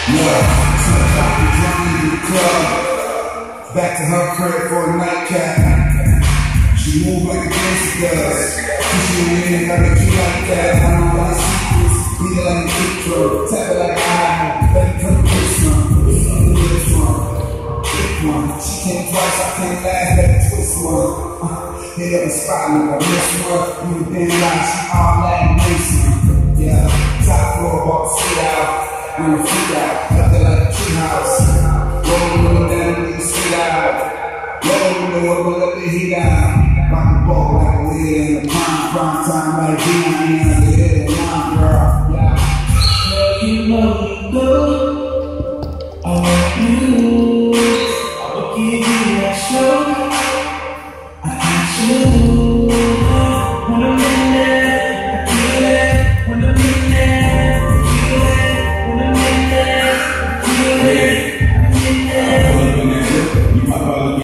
Back to her crib for a nightcap. She move like a gangster does. Pushing me in like a key like that. I know my secrets. Beat it like a kick drum. Tap it like an eye. Let it come this one. This one. This one. She came twice. I can't laugh at the twist one. Hit up the spot like I miss one. You the damn lie. She all Latin Mason. Yeah. Top floor. Walk the street out. On the freak out. Up there like a treehouse. Rolling down with the street out. Rolling the world, let the heat out. Rock the ball like a wheel in the prime time like Dion in the head of the line, girl. Yeah. You know you